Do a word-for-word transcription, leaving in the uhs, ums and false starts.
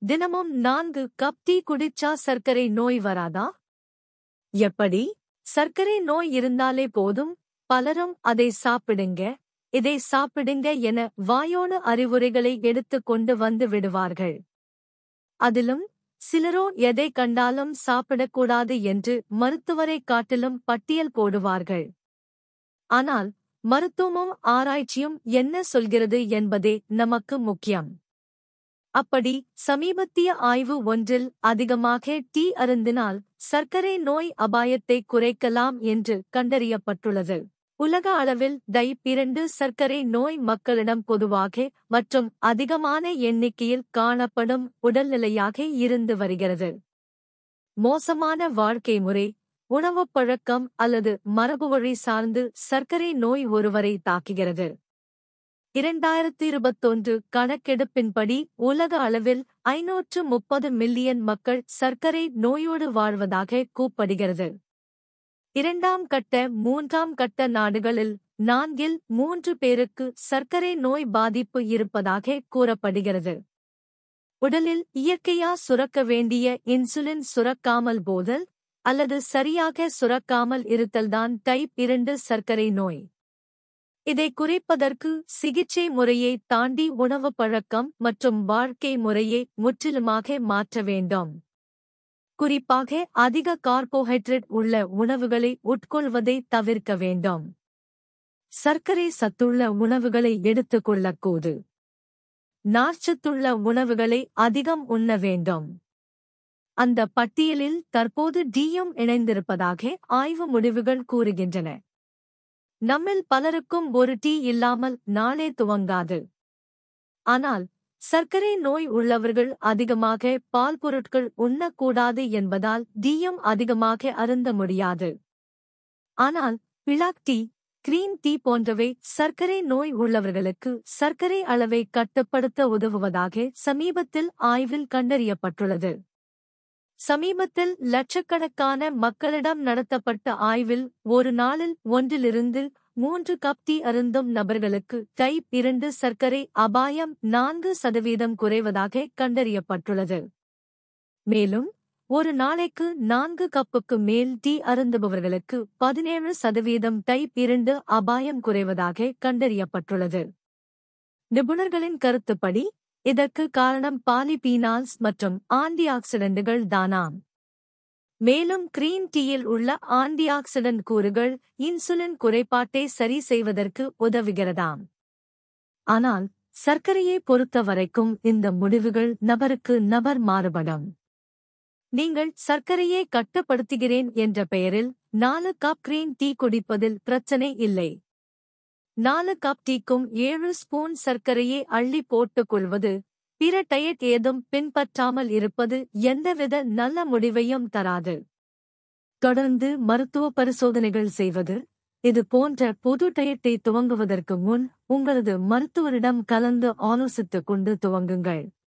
தினமும் நான்கு cup tea குடிச்சா சர்க்கரை நோய் வராதா? எப்படி? சர்க்கரை நோய் இருந்தாலே போதும், பலரும் அதை சாப்பிடுங்க, இதை சாப்பிடுங்க என வாயோடு அறிவுரைகளை எடுத்துக் கொண்டு வந்து விடுவார்கள். அதிலும் சிலரோ எதை கண்டாலும் சாப்பிடக்கூடாது என்று மருத்துவரை காட்டிலும் பட்டியல் போடுவார்கள். ஆனால் மருத்துவமும் ஆராய்ச்சியும் என்ன சொல்கிறது என்பதே நமக்கு முக்கியம். அப்படி சமீபத்திய ஆய்வு ஒன்றில் அதிகமாக டீ அருந்தினால் சர்க்கரை நோய் அபாயத்தை குறைக்கலாம் என்று கண்டறியப்பட்டுள்ளது. உலக அளவில் டைப் இரண்டு சர்க்கரை நோய் மக்களிடம் பொதுவாக மற்றும் அதிகமான எண்ணிக்கையில் காணப்படும் உடல்நிலையாக இருந்து வருகிறது. மோசமான வாழ்க்கை முறை, உணவுப் பழக்கம் அல்லது மரபுவழி சார்ந்து சர்க்கரை நோய் ஒருவரை தாக்குகிறது. இரண்டாயிரத்து இருபத்தொன்று கணக்கெடுப்பின்படி உலக அளவில் ஐநூற்று முப்பது மில்லியன் மக்கள் சர்க்கரை நோயோடு வாழ்வதாக கூறப்படுகிறது. இரண்டாம் கட்ட மூன்றாம் கட்ட நாடுகளில் நான்கில் மூன்று பேருக்கு சர்க்கரை நோய் பாதிப்பு இருப்பதாக கூறப்படுகிறது. உடலில் இயற்கையா சுரக்க வேண்டிய இன்சுலின் சுரக்காமல் போதல் அல்லது சரியாக சுரக்காமல் இருத்தல்தான் டைப் இரண்டு சர்க்கரை நோய். இதை குறைப்பதற்கு சிகிச்சை முறையை தாண்டி உணவு பழக்கம் மற்றும் வாழ்க்கை முறையை முற்றிலுமாக மாற்ற வேண்டும். குறிப்பாக அதிக கார்போஹைட்ரேட் உள்ள உணவுகளை உட்கொள்வதை தவிர்க்க வேண்டும். சர்க்கரை சத்துள்ள உணவுகளை எடுத்துக் கொள்ளக்கூடாது. நார்ச்சத்துள்ள உணவுகளை அதிகம் உண்ண வேண்டும். அந்த பட்டியலில் தற்போது டீயும் இணைந்திருப்பதாக ஆய்வு முடிவுகள் கூறுகின்றன. நம்மில் பலருக்கும் ஒரு டீ இல்லாமல் நாளே துவங்காது. ஆனால் சர்க்கரை நோய் உள்ளவர்கள் அதிகமாக பால் பொருட்கள் உண்ணக்கூடாது என்பதால் டீயும் அதிகமாக அருந்த முடியாது. ஆனால் பிளாக் டீ, கிரீன் டீ போன்றவை சர்க்கரை நோய் உள்ளவர்களுக்கு சர்க்கரை அளவை கட்டுப்படுத்த உதவுவதாக சமீபத்தில் ஆய்வில் கண்டறியப்பட்டுள்ளது. சமீபத்தில் லட்சக்கணக்கான மக்களிடம் நடத்தப்பட்ட ஆய்வில் ஒரு நாளில் ஒன்றிலிருந்து மூன்று கப் டீ அருந்தும் நபர்களுக்கு டைப் இரண்டு சர்க்கரை அபாயம் நான்கு சதவீதம் குறைவதாக கண்டறியப்பட்டுள்ளது. மேலும் ஒரு நாளைக்கு நான்கு கப்புக்கு மேல் டீ அருந்துபவர்களுக்கு பதினேழு சதவீதம் டைப் இரண்டு அபாயம் குறைவதாக கண்டறியப்பட்டுள்ளது. நிபுணர்களின் கருத்துப்படி இதற்கு காரணம் பாலிபீனால்ஸ் மற்றும் ஆன்டி ஆக்சிடென்ட்கள் தானாம். மேலும் கிரீன் டீயில் உள்ள ஆன்டி ஆக்சிடென்ட் கூறுகள் இன்சுலின் குறைபாட்டை சரி செய்வதற்கு உதவுகிறதாம். ஆனால் சர்க்கரையை பொறுத்த வரைக்கும் இந்த முடிவுகள் நபருக்கு நபர் மாறுபடும். நீங்கள் சர்க்கரையை கட்டுப்படுத்துகிறேன் என்ற பெயரில் நாலு கப் கிரீன் டீ குடிப்பதில் பிரச்சனை இல்லை. நாலு கப் டீக்கும் ஏழு ஸ்பூன் சர்க்கரையை அள்ளி போட்டுக் கொள்வது, பிற டயட் ஏதும் பின்பற்றாமல் இருப்பது எந்தவித நல்ல முடிவையும் தராது. தொடர்ந்து மருத்துவ பரிசோதனைகள் செய்வது, இது போன்ற பொது டயட்டை துவங்குவதற்கு முன் உங்களது மருத்துவரிடம் கலந்து ஆலோசித்துக் கொண்டு துவங்குங்கள்.